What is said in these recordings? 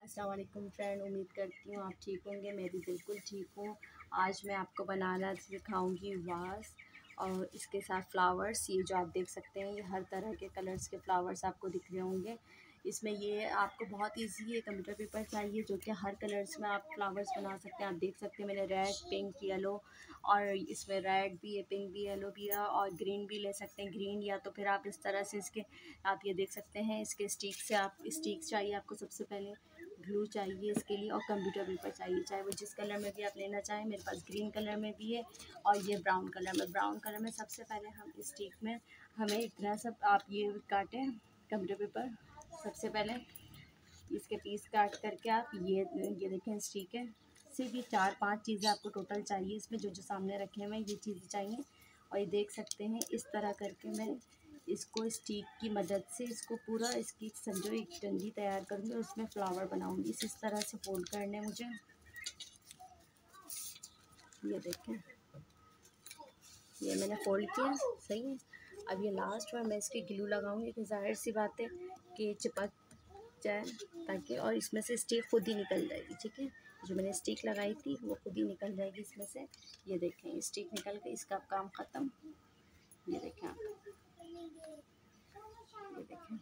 अस्सलाम वालेकुम फ्रेंड, उम्मीद करती हूँ आप ठीक होंगे। मैं भी बिल्कुल ठीक हूँ। आज मैं आपको बनाना सिखाऊंगी वास और इसके साथ फ्लावर्स। ये जो आप देख सकते हैं, ये हर तरह के कलर्स के फ्लावर्स आपको दिख रहे होंगे। इसमें ये आपको बहुत इजी है। कंप्यूटर पेपर चाहिए जो कि हर कलर्स में आप फ्लावर्स बना सकते हैं। आप देख सकते हैं मैंने रेड, पिंक, येलो और इसमें रेड भी है, पिंक भी, येलो भी है और ग्रीन भी ले सकते हैं। ग्रीन या तो फिर आप इस तरह से इसके आप ये देख सकते हैं, इसके स्टिक से आप स्टिक चाहिए आपको। सबसे पहले ग्लू चाहिए इसके लिए और कंप्यूटर पेपर चाहिए, चाहे वो जिस कलर में भी आप लेना चाहें। मेरे पास ग्रीन कलर में भी है और ये ब्राउन कलर में। ब्राउन कलर में सबसे पहले हम स्टिक में हमें इतना सब आप ये काटें कंप्यूटर पेपर। सबसे पहले इसके पीस काट करके आप ये देखें, स्टिक है। सिर्फ ये 4-5 चीज़ें आपको टोटल चाहिए इसमें, जो जो सामने रखे हुए हैं ये चीज़ें चाहिए। और ये देख सकते हैं इस तरह करके मैं इसको स्टिक की मदद से इसको पूरा इसकी समझो एक डंडी तैयार करूँगी और उसमें फ्लावर बनाऊँगी। इस तरह से फोल्ड करने मुझे, ये देखें ये मैंने फोल्ड किया, सही है। अब ये लास्ट में मैं इसकी ग्लू लगाऊंगी कि जाहिर सी बात है कि चिपक जाए, ताकि और इसमें से स्टिक खुद ही निकल जाएगी। ठीक है, जो मैंने स्टिक लगाई थी वो खुद ही निकल जाएगी इसमें से। ये देखें स्टिक निकल के इसका काम ख़त्म। ये देखें आप, ये देखें,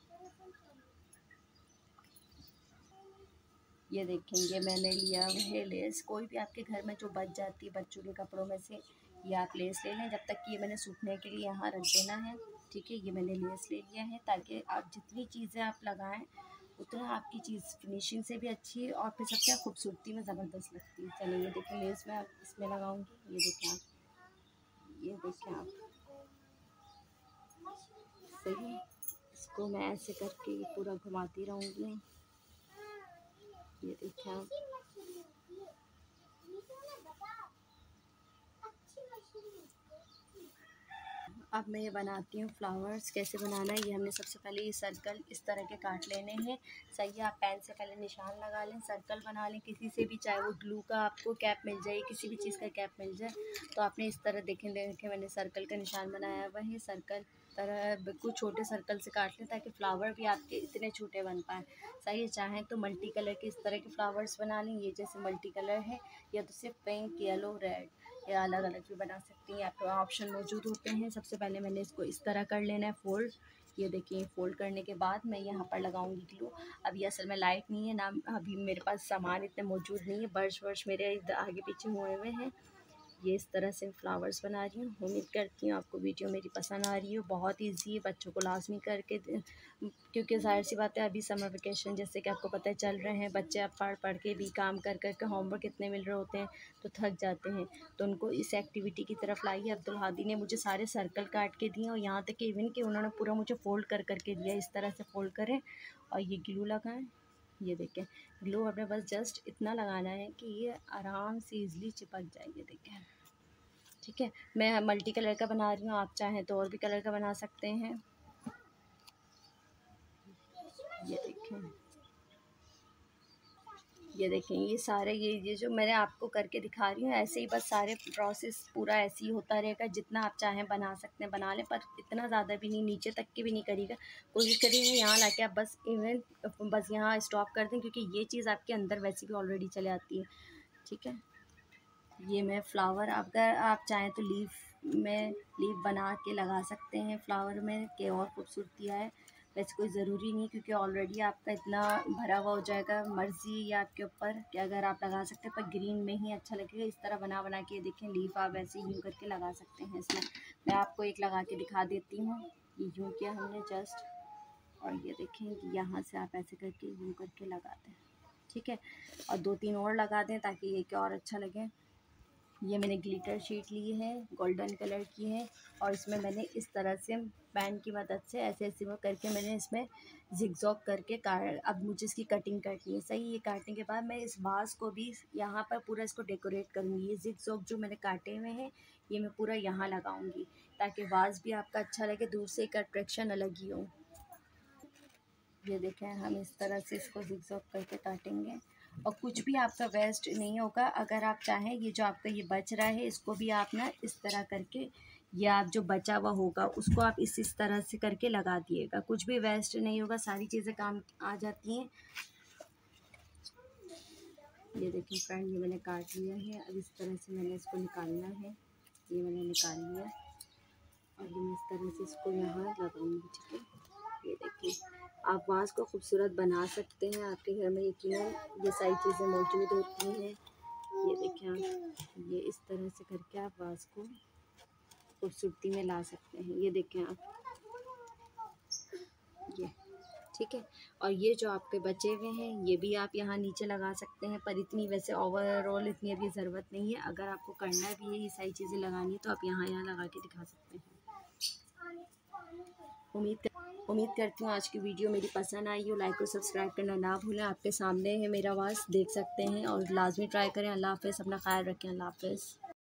ये देखेंगे मैंने लिया है लेस। कोई भी आपके घर में जो बच जाती है बच्चों के कपड़ों में से, ये आप लेस ले लें। जब तक कि ये मैंने सूखने के लिए यहाँ रख देना है। ठीक है, ये मैंने लेस ले लिया है ताकि आप जितनी चीज़ें आप लगाएं उतना आपकी चीज़ फिनिशिंग से भी अच्छी है और फिर सबसे खूबसूरती में ज़बरदस्त लगती है। चलिए ये देखें लेस मैं इसमें लगाऊंगी। ये देखें आप, ये देखें आप, सही। इसको मैं ऐसे करके पूरा घुमाती रहूँगी। ये देखें आप, अब मैं ये बनाती हूँ फ्लावर्स। कैसे बनाना है ये हमने सबसे पहले ये सर्कल इस तरह के काट लेने हैं। सही है, आप पेन से पहले निशान लगा लें, सर्कल बना लें किसी से भी, चाहे वो ग्लू का आपको कैप मिल जाए, किसी भी चीज़ का कैप मिल जाए। तो आपने इस तरह देखें मैंने सर्कल का निशान बनाया हुआ है। सर्कल तरह बिल्कुल छोटे सर्कल से काट लें ताकि फ्लावर भी आपके इतने छोटे बन पाए। सही है, चाहें तो मल्टी कलर के इस तरह के फ्लावर्स बना लें, ये जैसे मल्टी कलर है, या तो सिर्फ पिंक, येलो, रेड, या अलग अलग भी बना सकती हैं। आपके ऑप्शन मौजूद होते हैं। सबसे पहले मैंने इसको इस तरह कर लेना है फोल्ड। ये देखिए फोल्ड करने के बाद मैं यहाँ पर लगाऊंगी ग्लू। अब ये असल में लाइट नहीं है ना, अभी मेरे पास सामान इतने मौजूद नहीं है, बर्श वर्श मेरे आगे पीछे हुए हुए हैं। ये इस तरह से फ्लावर्स बना रही हूँ। उम्मीद करती हूँ आपको वीडियो मेरी पसंद आ रही हो। बहुत इजी है, बच्चों को लाजमी करके क्योंकि ज़ाहिर सी बात है अभी समर वेकेशन जैसे कि आपको पता है चल रहे हैं। बच्चे अब पढ़ पढ़ के भी, काम कर कर के होमवर्क इतने मिल रहे होते हैं तो थक जाते हैं। तो उनको इस एक्टिविटी की तरफ लाइए। अब्दुल हादी ने मुझे सारे सर्कल काट के दिए और यहाँ तक कि इवन कि उन्होंने पूरा मुझे फ़ोल्ड कर करके दिया। इस तरह से फ़ोल्ड करें और ये ग्लू लगाएं। ये देखें ग्लू अपने बस जस्ट इतना लगाना है कि ये आराम से ईज़िली चिपक जाए। ये देखें, ठीक है। मैं मल्टी कलर का बना रही हूँ, आप चाहें तो और भी कलर का बना सकते हैं। ये देखें, ये देखें, ये सारे ये जो मैंने आपको करके दिखा रही हूँ, ऐसे ही बस सारे प्रोसेस पूरा ऐसे ही होता रहेगा। जितना आप चाहें बना सकते हैं, बना लें, पर इतना ज़्यादा भी नहीं, नीचे तक की भी नहीं करिएगा। कोशिश करिएगा यहाँ लाके आप बस बस यहाँ स्टॉप कर दें, क्योंकि ये चीज़ आपके अंदर वैसे भी ऑलरेडी चले आती है। ठीक है, ये मैं फ्लावर, अगर आप चाहें तो लीफ बना के लगा सकते हैं फ्लावर में कि और खूबसूरती आए। वैसे कोई ज़रूरी नहीं, क्योंकि ऑलरेडी आपका इतना भरा हुआ हो जाएगा। मर्ज़ी है आपके ऊपर कि अगर आप लगा सकते हैं, पर ग्रीन में ही अच्छा लगेगा। इस तरह बना बना के देखें लीफ आप ऐसे यूँ करके लगा सकते हैं इसमें। मैं आपको एक लगा के दिखा देती हूँ। ये यूँ किया हमने जस्ट, और ये देखें यहाँ से आप ऐसे करके यूँ करके लगा दें। ठीक है, और 2-3 और लगा दें ताकि ये क्या और अच्छा लगे। ये मैंने ग्लिटर शीट ली है, गोल्डन कलर की है, और इसमें मैंने इस तरह से पेन की मदद से ऐसे ऐसे वो करके मैंने इसमें ज़िगज़ैग करके अब मुझे इसकी कटिंग करनी है। सही, ये काटने के बाद मैं इस वास को भी यहाँ पर पूरा इसको डेकोरेट करूँगी। ये ज़िगज़ैग जो मैंने काटे हुए हैं ये मैं पूरा यहाँ लगाऊँगी ताकि वास भी आपका अच्छा लगे, दूर से एक अट्रैक्शन अलग ही हो। ये देखें, हम इस तरह से इसको ज़िगज़ैग करके काटेंगे और कुछ भी आपका वेस्ट नहीं होगा। अगर आप चाहें ये जो आपका ये बच रहा है इसको भी आप ना इस तरह करके, या आप जो बचा हुआ होगा उसको आप इस तरह से करके लगा दिएगा। कुछ भी वेस्ट नहीं होगा, सारी चीज़ें काम आ जाती हैं। ये देखिए फ्रेंड, ये मैंने काट लिया है। अब इस तरह से मैंने इसको निकालना है। ये मैंने निकाल लिया और ये मैं इस तरह से इसको यहाँ लगाऊंगी, ठीक है। ये देखिए, आप वास को खूबसूरत बना सकते हैं। आपके घर में यकीनन ये सारी चीज़ें मौजूद होती हैं। ये देखिए आप, ये इस तरह से करके आप वास को खूबसूरती में ला सकते हैं। ये देखें आप, ये ठीक है। और ये जो आपके बचे हुए हैं ये भी आप यहाँ नीचे लगा सकते हैं, पर इतनी वैसे ओवरऑल इतनी अभी ज़रूरत नहीं है। अगर आपको करना भी है ये सारी चीज़ें लगानी है तो आप यहाँ लगा के दिखा सकते हैं। उम्मीद करती हूँ आज की वीडियो मेरी पसंद आई हो। लाइक और सब्सक्राइब करना ना भूलें। आपके सामने है मेरा वास, देख सकते हैं, और लाजमी ट्राई करें। अल्लाह हाफ़िज़, अपना ख्याल रखें। अल्लाह हाफ़िज़।